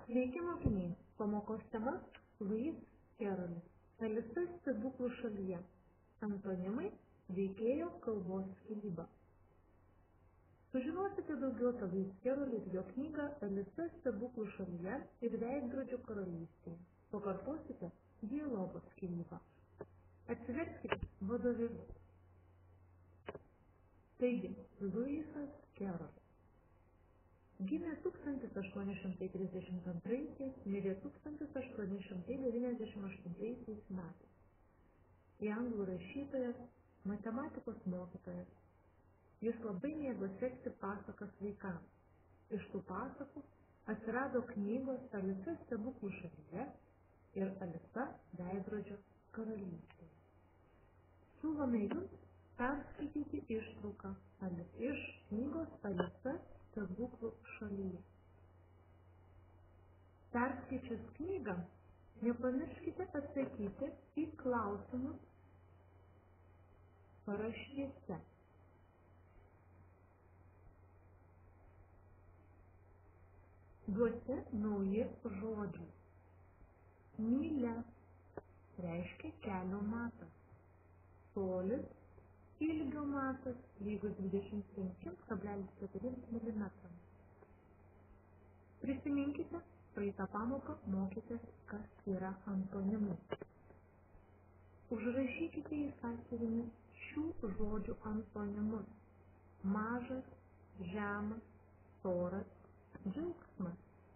Sveiki mokiniai, pamokos tema Lewis Carrollis, Alisa stebuklų šalyje, antonimai veikėjo kalbos skyryba. Sužinosite daugiau apie Lewis Carrollį ir jo knygą Alisa stebuklų šalyje ir veidrodžio karalystėje. Pakartosite dialogo skyrybą. Atsiverskite vadovėlius. Taigi, Lewisas Carrollis gimė 1832, mirė 1898 metais. Į anglų rašytojas, matematikos mokytojas. Jis labai mėgo sekti pasakas vaikams. Iš tų pasakų atsirado knygos Alisa stebuklų šalyje ir Alisa veidrodžio karalystėje. Siūlome jums perskaityti ištrauką iš knygos Alisa stebuklų šalyje. Perskaičius knygą, nepamirškite atsakyti į klausimus paraštėse. Duoti nauji žodžiai. Mylia reiškia kelio matas. Tolis ilgio matas lygus 25,4 mm. Prisiminkite, praeitą pamoką mokytės, kas yra antonimai. Užrašykite į sąsiuvinį šių žodžių antonimus. Mažas, žemas, storas, džiaugsmas.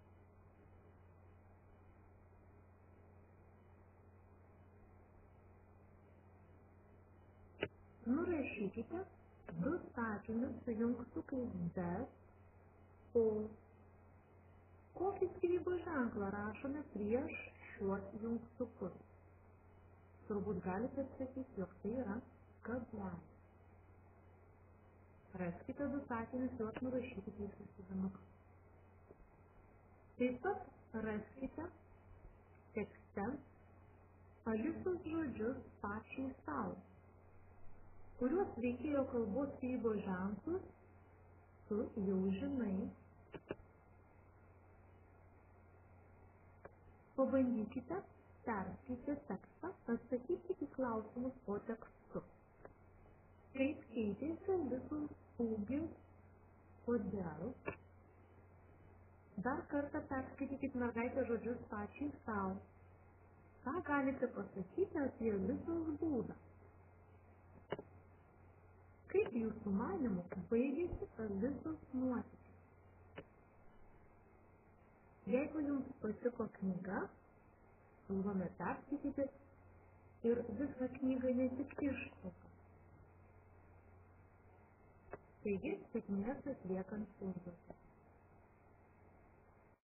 Nurašykite du sakinius su jungtukais bet, o. Kokį skyrybos ženklą rašome prieš šiuos jungtukus? Turbūt galite atsakyti, jog tai yra kablelis. Raskite du sakinius, juos nurašykite į sąsiuvinuką. Taip pat raskite tekste Alisos žodžius pačiai sau, kuriuos veikėjo kalbos skyrybos ženklus tu jau žinai. Pabandykite perskaitę tekstą atsakyti į klausimus po tekstu. Kaip keitėsi Alisos ūgis, kodėl? Dar kartą perskaitykite mergaitės žodžius pačiai sau. Ką galite pasakyti apie Alisos būdą? Kaip jūsų manymu baigėsi Alisos nuotykis? Jeigu jums patiko knyga, siūlome perskaityti ir visą knygą, ne tik ištrauką. Taigi, sėkmės atliekant užduotį.